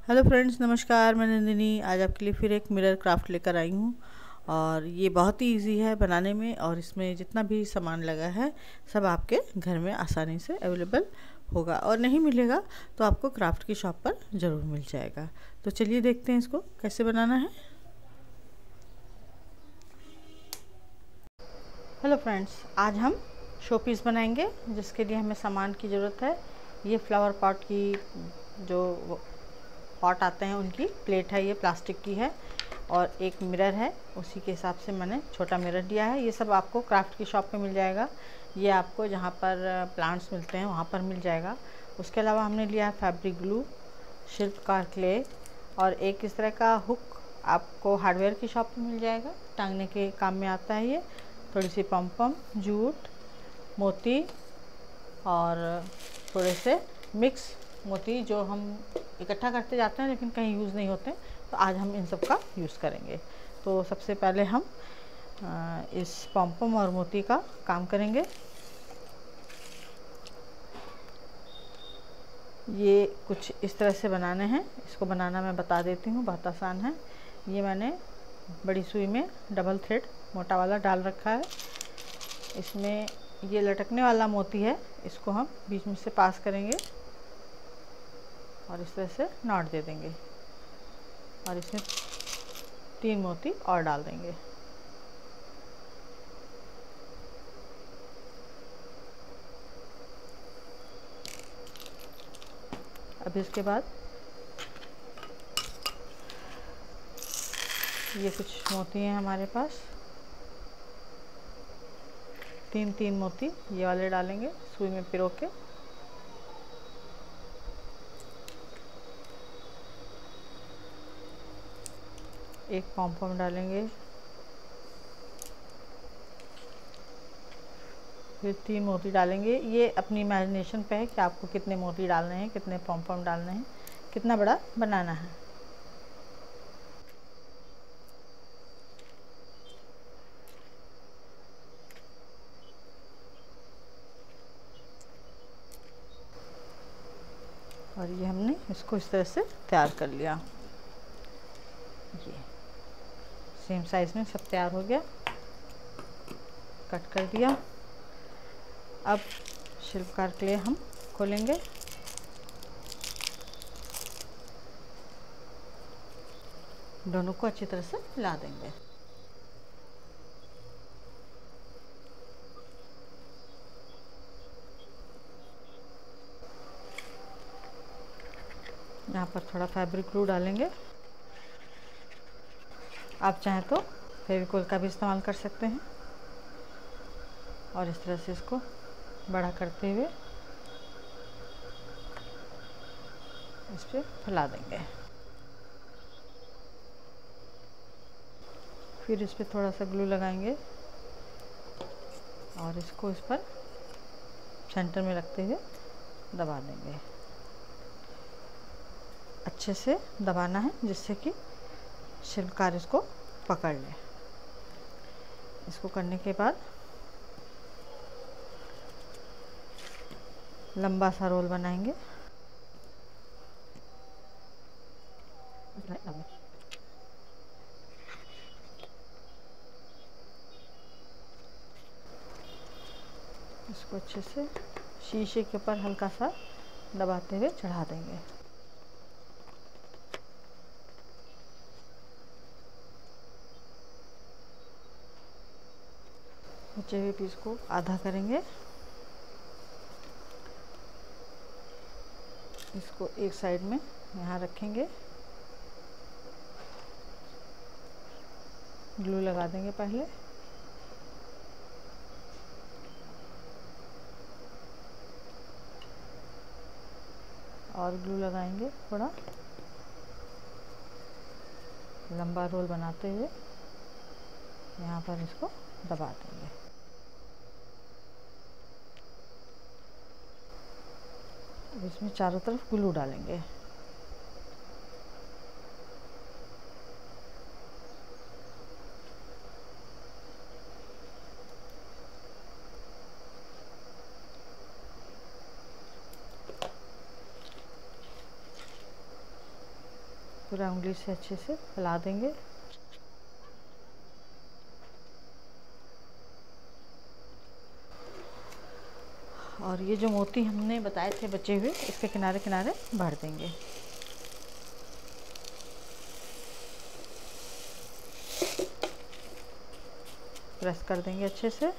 Hello friends, नमस्कार। मैं नंदिनी आज आपके लिए फिर एक मिरर क्राफ्ट लेकर आई हूँ। और ये बहुत ही इजी है बनाने में, और इसमें जितना भी सामान लगा है सब आपके घर में आसानी से अवेलेबल होगा, और नहीं मिलेगा तो आपको क्राफ्ट की शॉप पर ज़रूर मिल जाएगा। तो चलिए देखते हैं इसको कैसे बनाना है। हेलो फ्रेंड्स, आज हम शो पीस बनाएंगे जिसके लिए हमें सामान की ज़रूरत है। ये फ्लावर पॉट की जो पॉट आते हैं उनकी प्लेट है, ये प्लास्टिक की है। और एक मिरर है, उसी के हिसाब से मैंने छोटा मिरर लिया है। ये सब आपको क्राफ्ट की शॉप पे मिल जाएगा। ये आपको जहाँ पर प्लांट्स मिलते हैं वहाँ पर मिल जाएगा। उसके अलावा हमने लिया है फैब्रिक ग्लू, शिल्पकार क्ले, और एक इस तरह का हुक आपको हार्डवेयर की शॉप पे मिल जाएगा। टांगने के काम में आता है ये। थोड़ी सी पम जूट, मोती, और थोड़े से मिक्स मोती जो हम इकट्ठा करते जाते हैं लेकिन कहीं यूज़ नहीं होते, तो आज हम इन सब का यूज़ करेंगे। तो सबसे पहले हम इस पम और मोती का काम करेंगे। ये कुछ इस तरह से बनाने हैं। इसको बनाना मैं बता देती हूँ, बहुत आसान है। ये मैंने बड़ी सुई में डबल थ्रेड मोटा वाला डाल रखा है। इसमें ये लटकने वाला मोती है, इसको हम बीच में से पास करेंगे और इस तरह से नॉट दे देंगे, और इसमें 3 मोती और डाल देंगे। अब इसके बाद ये कुछ मोती हैं हमारे पास, 3 मोती ये वाले डालेंगे सुई में पिरो के। एक पॉम डालेंगे, फिर 3 मोती डालेंगे। ये अपनी इमेजिनेशन पे है कि आपको कितने मोती डालने हैं, कितने पॉम डालने हैं, कितना बड़ा बनाना है। और ये हमने इसको इस तरह से तैयार कर लिया। ये सेम साइज़ में सब तैयार हो गया, कट कर दिया। अब शिल्पकार क्ले हम खोलेंगे। दोनों को अच्छी तरह से मिला देंगे। यहाँ पर थोड़ा फैब्रिक ग्लू डालेंगे। आप चाहें तो फेविकोल का भी इस्तेमाल कर सकते हैं, और इस तरह से इसको बड़ा करते हुए इस पर फैला देंगे। फिर इस पर थोड़ा सा ग्लू लगाएंगे और इसको इस पर सेंटर में रखते हुए दबा देंगे। अच्छे से दबाना है जिससे कि शिल्पकार इसको पकड़ ले। इसको करने के बाद लंबा सा रोल बनाएंगे। इसको अच्छे से शीशे के ऊपर हल्का सा दबाते हुए चढ़ा देंगे। बचे हुए पीस को आधा करेंगे। इसको एक साइड में यहाँ रखेंगे, ग्लू लगा देंगे पहले। और ग्लू लगाएंगे, थोड़ा लंबा रोल बनाते हुए यहाँ पर इसको दबा देंगे। अब इसमें चारों तरफ ग्लू डालेंगे। पूरा उंगली से अच्छे से फैला देंगे। और ये जो मोती हमने बताए थे बचे हुए, इसके किनारे किनारे भर देंगे। प्रेस कर देंगे अच्छे से।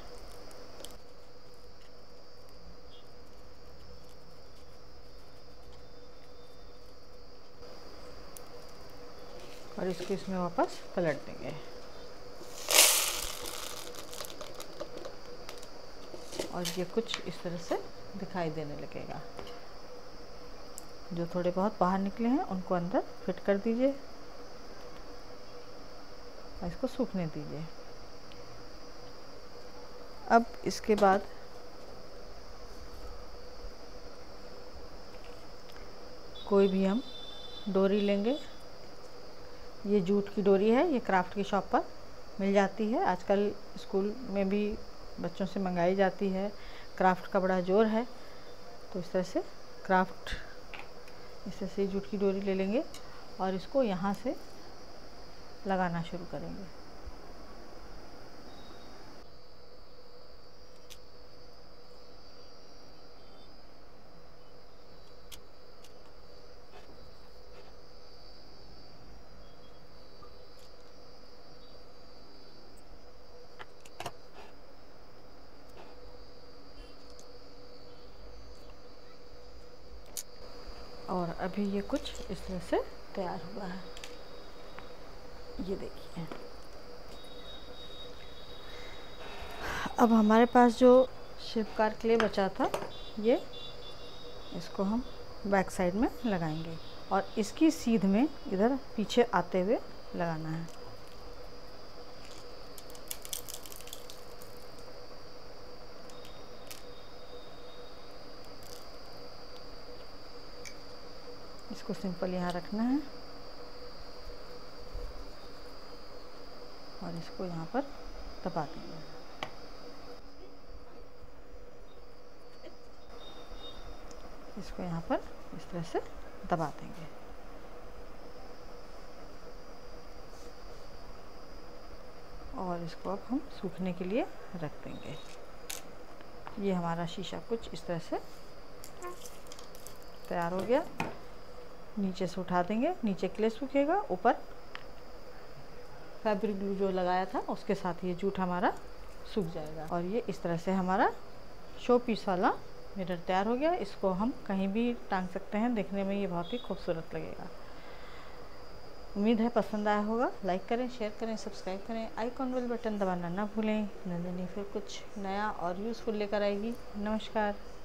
और इसको इसमें वापस पलट देंगे। और ये कुछ इस तरह से दिखाई देने लगेगा। जो थोड़े बहुत बाहर निकले हैं उनको अंदर फिट कर दीजिए और इसको सूखने दीजिए। अब इसके बाद कोई भी हम डोरी लेंगे। ये जूट की डोरी है, ये क्राफ्ट की शॉप पर मिल जाती है। आजकल स्कूल में भी बच्चों से मंगाई जाती है। क्राफ्ट का बड़ा जोर है, तो इस तरह से क्राफ्ट इस तरह से जूट की डोरी ले लेंगे और इसको यहाँ से लगाना शुरू करेंगे। और अभी ये कुछ इस तरह से तैयार हुआ है, ये देखिए। अब हमारे पास जो शिल्पकार क्ले बचा था, ये इसको हम बैक साइड में लगाएंगे और इसकी सीध में इधर पीछे आते हुए लगाना है। इसको सिंपल यहाँ रखना है और इसको यहाँ पर दबा देंगे। इसको यहाँ पर इस तरह से दबा देंगे। और इसको अब हम सूखने के लिए रख देंगे। ये हमारा शीशा कुछ इस तरह से तैयार हो गया। नीचे से उठा देंगे, नीचे क्ले सूखेगा, ऊपर फैब्रिक ग्लू जो लगाया था उसके साथ ये जूट हमारा सूख जाएगा। और ये इस तरह से हमारा शो पीस वाला मिरर तैयार हो गया। इसको हम कहीं भी टांग सकते हैं, देखने में ये बहुत ही खूबसूरत लगेगा। उम्मीद है पसंद आया होगा। लाइक करें, शेयर करें, सब्सक्राइब करें, आइकॉन बेल बटन दबाना ना भूलें। नंदिनी फिर कुछ नया और यूज़फुल लेकर आएगी। नमस्कार।